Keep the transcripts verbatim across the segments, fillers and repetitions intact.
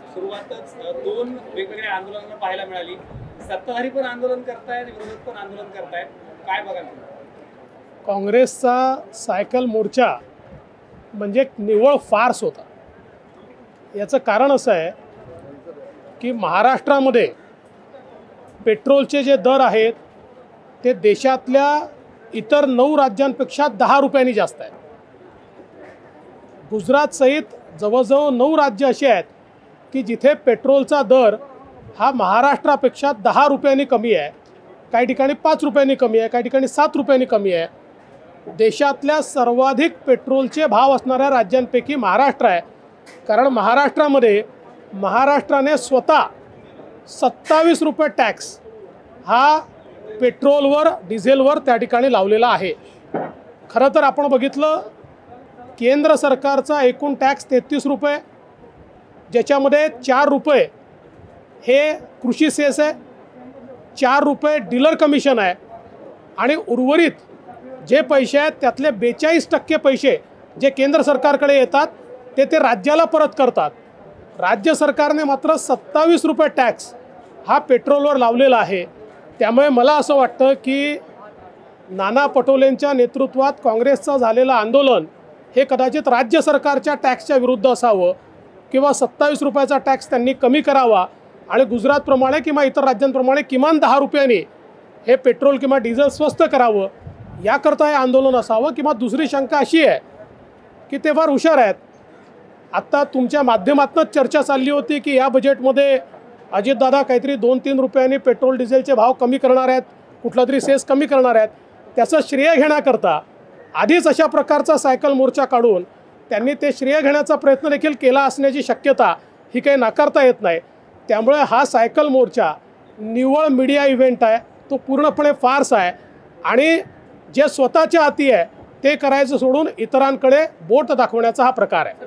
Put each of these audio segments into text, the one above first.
सुरुवातच दोन वेगवेगळ्या आंदोलनांना पाहायला मिळाली. सत्ताधारी पण आंदोलन करतायत, विरोधक पण आंदोलन करतायत. काय बघा तुम्ही? काँग्रेसचा सायकल मोर्चा म्हणजे एक निव्वळ फार्स होता. याचं कारण असं आहे की महाराष्ट्रामध्ये पेट्रोलचे जे दर आहेत ते देशातल्या इतर नऊ राज्यांपेक्षा दहा रुपयांनी जास्त आहेत. गुजरातसहित जवळजवळ नऊ राज्य अशी आहेत की जिथे पेट्रोलचा दर हा महाराष्ट्रापेक्षा दहा रुपयांनी कमी आहे. काही ठिकाणी पाच रुपयांनी कमी आहे, काही ठिकाणी सात रुपयांनी कमी आहे. देशातल्या सर्वाधिक पेट्रोलचे भाव असणाऱ्या राज्यांपैकी महाराष्ट्र आहे. कारण महाराष्ट्रामध्ये महाराष्ट्राने स्वतः सत्तावीस रुपये टॅक्स हा पेट्रोलवर डिझेलवर त्या ठिकाणी लावलेला आहे. खरं तर आपण बघितलं केंद्र सरकारचा एकूण टॅक्स तेहतीस रुपये, ज्याच्यामध्ये चार रुपये हे कृषी सेस आहे, चार रुपये डीलर कमिशन आहे आणि उर्वरित जे पैसे आहेत त्यातले बेचाळीस टक्के पैसे जे केंद्र सरकारकडे येतात ते ते राज्याला परत करतात. राज्य सरकारने मात्र सत्तावीस रुपये टॅक्स हा पेट्रोलवर लावलेला आहे. त्यामुळे मला असं वाटतं की नाना पटोलेंच्या नेतृत्वात काँग्रेसचं झालेलं आंदोलन हे कदाचित राज्य सरकारच्या टॅक्सच्या विरुद्ध असावं किंवा सत्तावीस रुपयाचा टॅक्स त्यांनी कमी करावा आणि गुजरातप्रमाणे किंवा इतर राज्यांप्रमाणे किमान दहा रुपयांनी हे पेट्रोल किंवा डिझेल स्वस्त करावं याकरता हे आंदोलन असावं. किंवा दुसरी शंका अशी आहे की ते फार हुशार आहेत. आत्ता तुमच्या माध्यमातूनच चर्चा चालली होती की या बजेटमध्ये अजितदादा काहीतरी दोन तीन रुपयांनी पेट्रोल डिझेलचे भाव कमी करणार आहेत, कुठला तरी सेस कमी करणार आहेत. त्याचं श्रेय घेण्याकरता आधीच अशा प्रकारचा सायकल मोर्चा काढून त्यांनी ते श्रेय घेण्याचा प्रयत्न देखील केला असण्याची शक्यता ही काही नाकारता येत नाही. त्यामुळे हा सायकल मोर्चा निव्वळ मीडिया इव्हेंट आहे, तो पूर्णपणे फार्स आहे आणि जे स्वतःच्या हाती आहे ते करायचं सोडून इतरांकडे बोट दाखवण्याचा हा प्रकार आहे.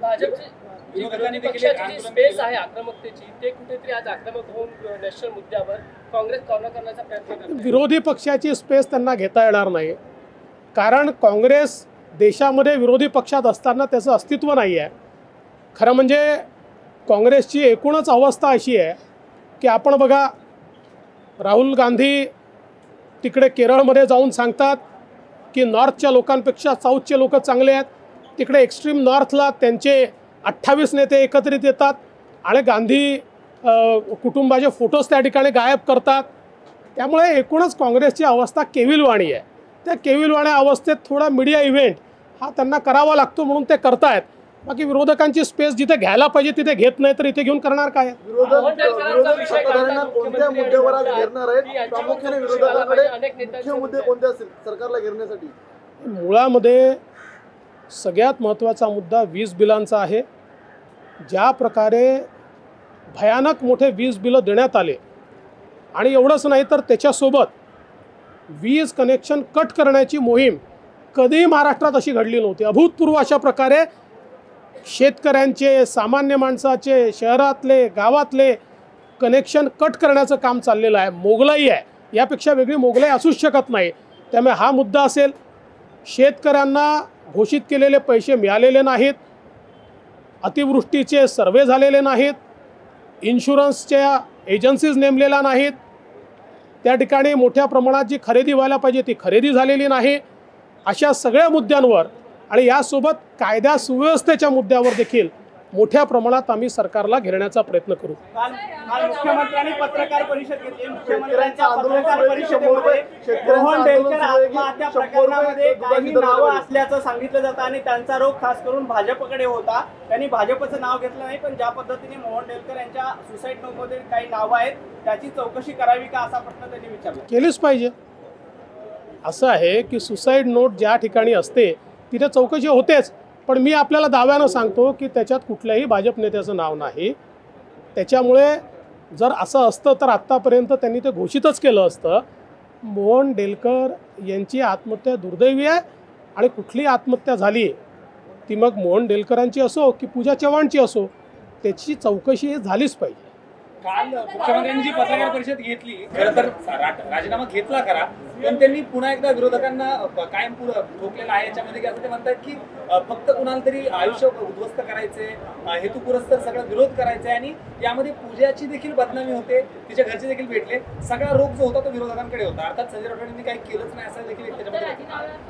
स्पेस आहे आक्रमकतेची, ते कुठेतरी आज आक्रमक होऊन नॅशनल मुद्द्यावर काँग्रेस कॉर्नर करण्याचा प्रयत्न करते. विरोधी पक्षाची स्पेस त्यांना घेता येणार नाही, कारण काँग्रेस देशामध्ये विरोधी पक्षात असताना त्याचं अस्तित्व नाही आहे. खरं म्हणजे काँग्रेसची एकूणच अवस्था अशी आहे की आपण बघा, राहुल गांधी तिकडे केरळमध्ये जाऊन सांगतात की नॉर्थच्या लोकांपेक्षा साऊथचे लोक चांगले आहेत. तिकडे एक्स्ट्रीम नॉर्थला त्यांचे अठ्ठावीस नेते एकत्रित येतात आणि गांधी कुटुंबाचे फोटोज त्या ठिकाणी गायब करतात. त्यामुळे एकूणच काँग्रेसची अवस्था केविलवाणी आहे. त्या केविलवाण्या अवस्थेत थोडा मीडिया इव्हेंट हा त्यांना करावा लागतो म्हणून ते करतायत. बाकी विरोधकांची स्पेस जिथे घ्यायला पाहिजे तिथे घेत नाही तर इथे घेऊन करणार काय? मुळामध्ये सगळ्यात महत्त्वाचा मुद्दा वीज बिलांचा आहे. ज्या प्रकारे भयानक मोठे वीज बिलं देण्यात आले आणि एवढंच नाही तर त्याच्यासोबत वीज कनेक्शन कट करण्याची मोहीम कधीही महाराष्ट्रात अशी घडली नव्हती. अभूतपूर्व अशा प्रकारे शेतकऱ्यांचे, सामान्य माणसाचे, शहरातले, गावातले कनेक्शन कट करण्याचं काम चाललेलं आहे. मोगलाई आहे, यापेक्षा वेगळी मोगलाई असूच शकत नाही. त्यामुळे हा मुद्दा असेल. शेतकऱ्यांना घोषित केलेले पैसे मिळालेले नाहीत, अतिवृष्टीचे सर्वे झालेले नाहीत, इन्शुरन्सच्या एजन्सीज नेमलेल्या नाहीत, त्या ठिकाणी मोठ्या प्रमाणात जी खरेदी व्हायला पाहिजे ती खरेदी झालेली नाही. अशा सगळ्या मुद्द्यांवर आणि यासोबत कायदा सुव्यवस्थेच्या मुद्द्यावर देखील मोठ्या प्रमाणात आम्ही सरकारला घेरण्याचा प्रयत्न करू. मुख्यमंत्र्यांनी पत्रकार परिषद घेतली. मुख्यमंत्र्यांच्या पत्रकार परिषदेमध्ये मोहन डेलकर आत्महत्या प्रकरणामध्ये काही नावं असल्याचं सांगितलं जातं आणि त्यांचा रोख खास करून भाजपकडे होता. त्यांनी भाजपचं नाव घेतलं नाही, पण ज्या पद्धतीने मोहन डेलकर यांच्या सुसाईड नोटमध्ये काही नावं आहेत त्याची चौकशी करावी का असा प्रश्न त्यांनी विचारला. केलीच पाहिजे. असं आहे की सुसाईड नोट ज्या ठिकाणी असते तिथे चौकशी होतेच, पण मी आपल्याला दाव्यानं सांगतो की त्याच्यात कुठल्याही भाजप नेत्याचं नाव नाही. त्याच्यामुळे जर असं असतं तर आत्तापर्यंत त्यांनी ते घोषितच केलं असतं. मोहन डेलकर यांची आत्महत्या दुर्दैवी आहे आणि कुठली आत्महत्या झाली ती मग मोहन डेलकरांची असो की पूजा चव्हाणची असो त्याची चौकशी झालीच पाहिजे. काल मुख्यमंत्र्यांनी जी पत्रकार परिषद घेतली, खरं तर रा- राजीनामा घेतला करा, पण त्यांनी पुन्हा एकदा विरोधकांना कायम ठोकलेला आहे याच्यामध्ये की असं ते म्हणतात की अ, फक्त कुणाला तरी आयुष्य उद्ध्वस्त करायचे, हेतुपुरस्तर सगळा विरोध करायचा आहे आणि यामध्ये पूजाची देखील बदनामी होते, तिच्या घरचे देखील भेटले, सगळा रोग जो होता तो विरोधकांकडे होता. अर्थात संजय राठोड यांनी काही केलंच नाही असं देखील एक त्याच्यामध्ये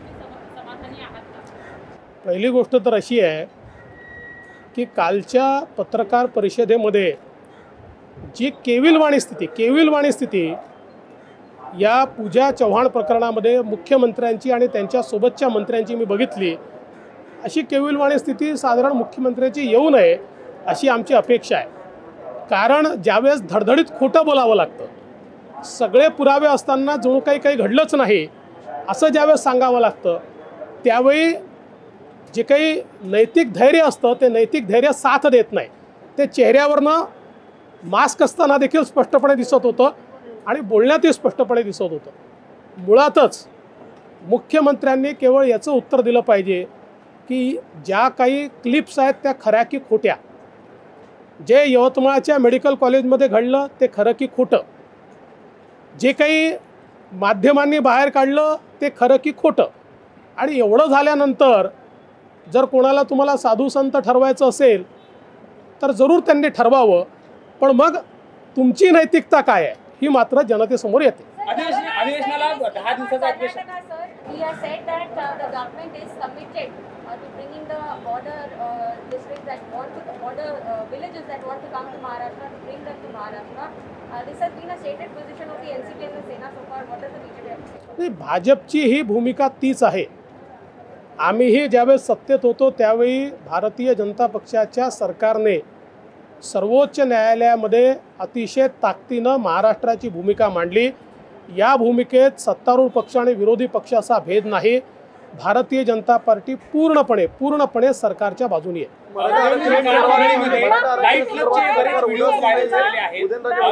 पहिली गोष्ट तर अशी आहे की कालच्या पत्रकार परिषदेमध्ये जी केविलवाणी स्थिती केविलवाणी स्थिती या पूजा चव्हाण प्रकरणामध्ये मुख्यमंत्र्यांची आणि त्यांच्यासोबतच्या मंत्र्यांची मी बघितली. अशी केविलवाणी स्थिती साधारण मुख्यमंत्र्यांची येऊ नये अशी आमची अपेक्षा आहे. कारण ज्यावेळेस धडधडीत खोटं बोलावं लागतं, सगळे पुरावे असताना जणू काही काही घडलंच नाही असं ज्यावेळेस सांगावं लागतं, त्यावेळी जे काही नैतिक धैर्य असतं ते नैतिक धैर्य साथ देत नाही. ते चेहऱ्यावरनं मास्क असताना देखील स्पष्टपणे दिसत होतं आणि बोलण्यातही स्पष्टपणे दिसत होतं. मुळातच मुख्यमंत्र्यांनी केवळ याचं उत्तर दिलं पाहिजे की ज्या काही क्लिप्स आहेत त्या खऱ्या की खोट्या, जे यवतमाळच्या मेडिकल कॉलेजमध्ये घडलं ते खरं की खोटं, जे काही माध्यमांनी बाहेर काढलं ते खरं की खोटं. आणि एवढं झाल्यानंतर जर कोणाला तुम्हाला साधू संत ठरवायचं असेल तर जरूर त्यांनी ठरवावं, पण मग तुमची नैतिकता काय आहे ही मात्र जनतेसमोर येते. अधिवेशन अधिवेशनाला दहा दिवसाचं अधिवेशन He has said that uh, the government is committed uh, to bringing the border uh, districts that want to, border uh, villages that want to come to Maharashtra, to bring them to Maharashtra. Uh, this has been a stated position of the N C P and the Sena so far. What does the B J P have to say? नाही, भाजपची ही भूमिका तीच आहे. आम्हीही ज्यावेळेस सत्तेत होतो त्यावेळी भारतीय जनता पक्षाच्या सरकारने सर्वोच्च न्यायालयामध्ये अतिशय ताकदीनं महाराष्ट्राची भूमिका मांडली. या भूमिकेत सत्तारूढ पक्ष आणि विरोधी पक्ष असा भेद नाही. भारतीय जनता पार्टी पूर्णपणे पूर्णपणे सरकारच्या बाजूने आहे. वरळीमध्ये लाईट क्लबचे बरेच व्हिडिओ व्हायरल झालेले आहेत.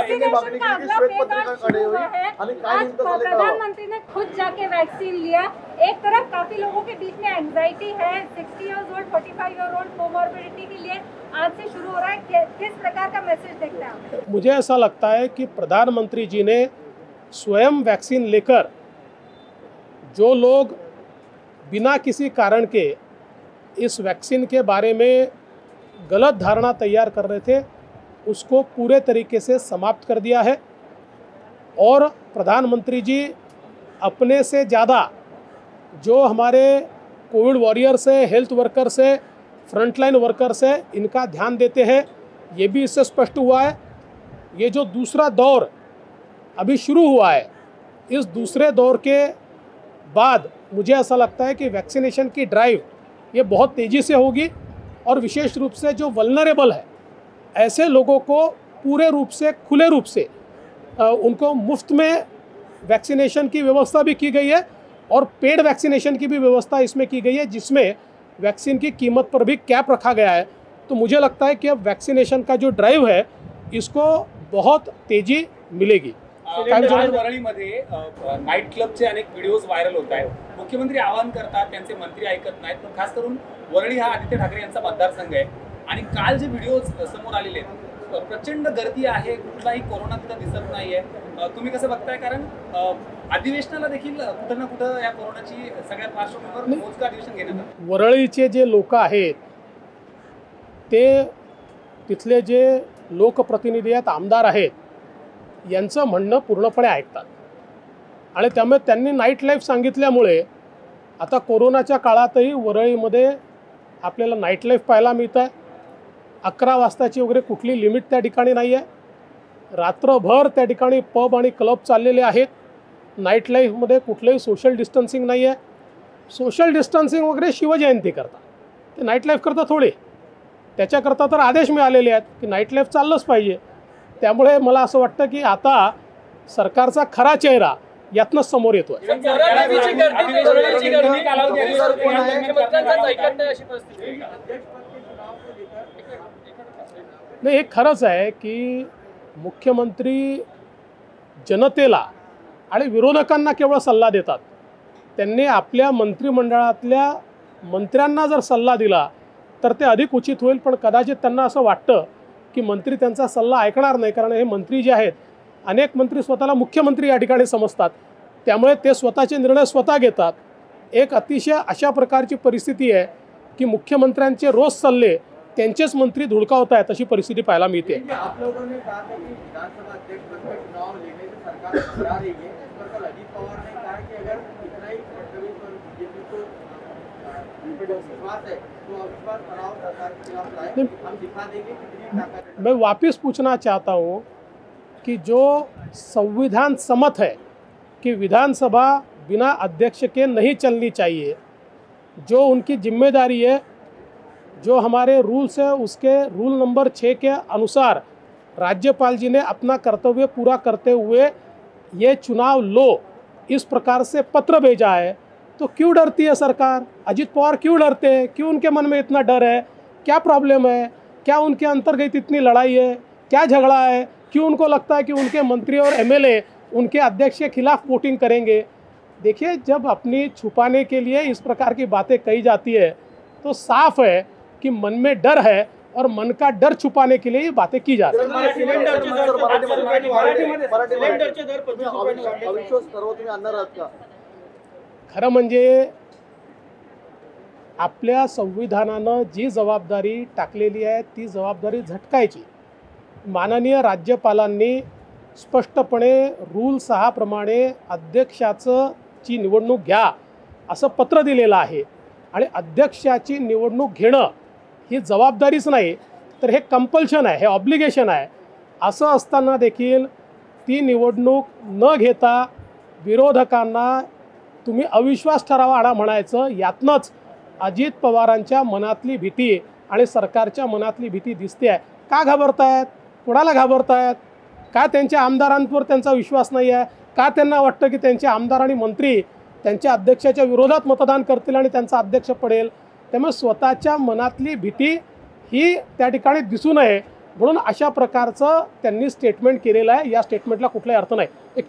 प्रधानमंत्री ने खुद जाके वैक्सीन लिया. एक तरफ काफी लोगों के बीच में एंजाइटी है, sixty years old, forty five year old comorbidity के लिए आज से शुरू हो रहा है. किस प्रकार का मैसेज देखते हैं आप? मुझे ऐसा लगता है कि प्रधानमंत्री जी ने स्वयं वैक्सीन लेकर जो लोग बिना किसी कारण के इस वैक्सीन के बारे में गलत धारणा तैयार कर रहे थे उसको पूरे तरीके से समाप्त कर दिया है. और प्रधानमंत्री जी अपने से ज़्यादा जो हमारे कोविड वॉरियर्स है, हेल्थ वर्कर्स है, फ्रंटलाइन वर्कर्स है, इनका ध्यान देते हैं. ये भी इससे स्पष्ट हुआ है. ये जो दूसरा दौर अभी शुरू हुआ है, इस दूसरे दौर के बाद मुझे ऐसा लगता है कि वैक्सीनेशन की ड्राइव ये बहुत तेज़ी से होगी और विशेष रूप से जो वल्नरेबल है ऐसे लोगों को पूरे रूप से खुले रूप से आ, उनको मुफ्त में वैक्सीनेशन की व्यवस्था भी की गई है और पेड वैक्सीनेशन की भी व्यवस्था इसमें की गई है, जिसमें वैक्सीन की कीमत पर भी कैप रखा गया है. तो मुझे लगता है कि अब वैक्सीनेशन का जो ड्राइव है इसको बहुत तेज़ी मिलेगी. आज वरळीमध्ये नाईट क्लबचे अनेक व्हिडिओज व्हायरल होत आहेत. मुख्यमंत्री आवाहन करतात, त्यांचे मंत्री ऐकत नाहीत. पण खास करून वरळी हा आदित्य ठाकरे यांचा मतदारसंघ आहे आणि काल जे व्हिडिओज समोर आलेले आहेत, प्रचंड गर्दी आहे, कुठलाही कोरोना तिथं दिसत नाहीये. तुम्ही कसं बघताय? कारण अधिवेशनाला देखील कुठं ना कुठं या कोरोनाची सगळ्या पार्श्वभूमीवर मोजकं अधिवेशन घेण्यात आलं. वरळीचे जे लोक आहेत ते तिथले जे लोकप्रतिनिधी आहेत, आमदार आहेत, यांचं म्हणणं पूर्णपणे ऐकतात आणि त्यामुळे त्यांनी नाईट लाईफ सांगितल्यामुळे आता कोरोनाच्या काळातही वरळीमध्ये आपल्याला नाईट लाईफ पाहायला मिळत आहे. अकरा वाजताची वगैरे कुठली लिमिट त्या ठिकाणी नाही आहे. रात्रभर त्या ठिकाणी पब आणि क्लब चाललेले आहेत. नाईट लाईफमध्ये कुठलंही सोशल डिस्टन्सिंग नाही आहे. सोशल डिस्टन्सिंग वगैरे शिवजयंती करता, ते नाईट लाईफ करता थोडे. त्याच्याकरता तर आदेश मिळालेले आहेत की नाईट लाईफ चाललंच पाहिजे. त्यामुळे मला असं वाटतं की आता सरकारचा खरा चेहरा यातनंच समोर येतो आहे. नाही, हे खरंच आहे की मुख्यमंत्री जनतेला आणि विरोधकांना केवळ सल्ला देतात. त्यांनी आपल्या मंत्रिमंडळातल्या मंत्र्यांना जर सल्ला दिला तर ते अधिक उचित होईल. पण कदाचित त्यांना असं वाटतं की मंत्री त्यांचा सल्ला ऐकणार नाही, कारण हे मंत्री जे आहेत अनेक मंत्री स्वतःला मुख्यमंत्री या ठिकाणी समजतात, त्यामुळे ते स्वतःचे निर्णय स्वतः घेतात. एक अतिशय अशा प्रकारची परिस्थिती आहे की मुख्यमंत्र्यांचे रोज सल्ले त्यांचेच मंत्री धुडकावत आहेत, अशी परिस्थिती पाहायला मिळते. आप लोगों ने कहा था कि विधानसभा अध्यक्ष पद का चुनाव लेने से सरकार घबरा रही है, इस पर कल अजीत पवार ने कहा कि अगर इतना ही फडणवीस और बीजेपी को विश्वास है तो अविश्वास ठराव सरकार के खिलाफ लाए, हम दिखा देंगे कितनी ताकत है. मैं वापस पूछना चाहता हूँ कि जो संविधान सम्मत है कि विधानसभा बिना अध्यक्ष के नहीं चलनी चाहिए, जो उनकी जिम्मेदारी है, जो हमारे रूल्स है उसके रूल नंबर छः के अनुसार राज्यपाल जी ने अपना कर्तव्य पूरा करते हुए ये चुनाव लो इस प्रकार से पत्र भेजा है, तो क्यों डरती है सरकार? अजित पवार क्यों डरते हैं? क्यों उनके मन में इतना डर है? क्या प्रॉब्लम है? क्या उनके अंतर्गत इतनी लड़ाई है? क्या झगड़ा है? क्यों उनको लगता है कि उनके मंत्री और एमएलए उनके अध्यक्ष के खिलाफ वोटिंग करेंगे? देखिए, जब अपनी छुपाने के लिए इस प्रकार की बातें कही जाती है तो साफ है कि मन में डर है और मन का डर छुपाने के लिए ये बातें की जाती हैं. खरं म्हणजे आपल्या संविधानानं जी जबाबदारी टाकलेली आहे ती जबाबदारी झटकायची. माननीय राज्यपालांनी स्पष्टपणे रूल सहा प्रमाणे अध्यक्षाचं ची निवडणूक घ्या असं पत्र दिलेलं आहे आणि अध्यक्षाची निवडणूक घेणं ही जबाबदारीच नाही तर हे कंपल्शन आहे, हे ऑब्लिगेशन आहे. असं असताना देखील ती निवडणूक न घेता विरोधकांना तुम्ही अविश्वास ठराव आणा म्हणायचं, यातनंच अजित पवारांच्या मनातली भीती आणि सरकारच्या मनातली भीती दिसते आहे. का घाबरतायत? कोणाला घाबरतायत? का त्यांच्या आमदारांवर त्यांचा विश्वास नाही आहे? का त्यांना वाटतं की त्यांचे आमदार आणि मंत्री त्यांच्या अध्यक्षाच्या विरोधात मतदान करतील आणि त्यांचा अध्यक्ष पडेल? त्यामुळे स्वतःच्या मनातली भीती ही त्या ठिकाणी दिसू नये म्हणून अशा प्रकारचं त्यांनी स्टेटमेंट केलेलं आहे. या स्टेटमेंटला कुठलाही अर्थ नाही. एक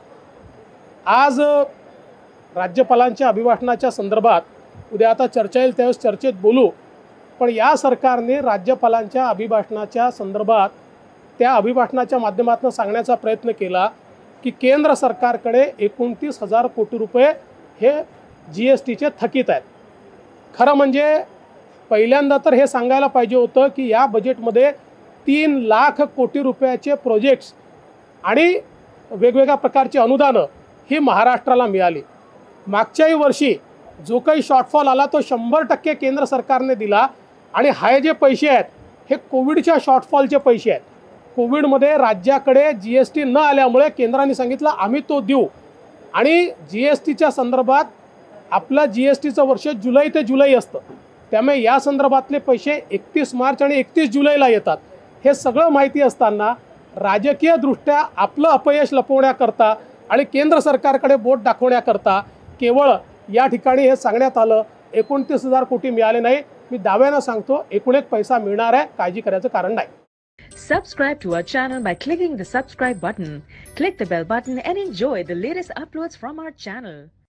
आज राज्यपालांच्या अभिभाषणाच्या संदर्भात उद्या आता चर्चा येईल त्यावेळेस चर्चेत बोलू, पण या सरकारने राज्यपालांच्या अभिभाषणाच्या संदर्भात त्या अभिभाषणाच्या माध्यमातून सांगण्याचा प्रयत्न केला की केंद्र सरकारकडे एकोणतीस हजार कोटी रुपये हे जी एस टीचे थकीत आहेत. खरं म्हणजे पहिल्यांदा तर हे सांगायला पाहिजे होतं की या बजेटमध्ये तीन लाख कोटी रुपयाचे प्रोजेक्ट्स आणि वेगवेगळ्या प्रकारची अनुदानं ही महाराष्ट्राला मिळाली. मागच्याही वर्षी जो काही शॉर्टफॉल आला तो शंभर टक्के केंद्र सरकारने दिला आणि हे जे पैसे आहेत हे कोविडच्या शॉर्टफॉलचे पैसे आहेत. कोविडमध्ये राज्याकडे जी एस टी न आल्यामुळे केंद्राने सांगितलं आम्ही तो देऊ आणि जी एस टीच्या संदर्भात आपलं जी एस टीचं वर्ष जुलै ते जुलै असतं, त्यामुळे या संदर्भातले पैसे एकतीस मार्च आणि एकतीस जुलैला येतात. हे सगळं माहिती असताना राजकीयदृष्ट्या आपलं अपयश लपवण्याकरता आणि केंद्र सरकारकडे बोट दाखवण्याकरता केवळ या ठिकाणी हे सांगण्यात आलं एकोणतीस हजार कोटी मिळाले नाही. मी दाव्यानं सांगतो एकूण एक पैसा मिळणार आहे, काळजी करायचं कारण नाही. Subscribe to our channel by clicking the subscribe button. Click the bell button and enjoy the latest uploads from our channel.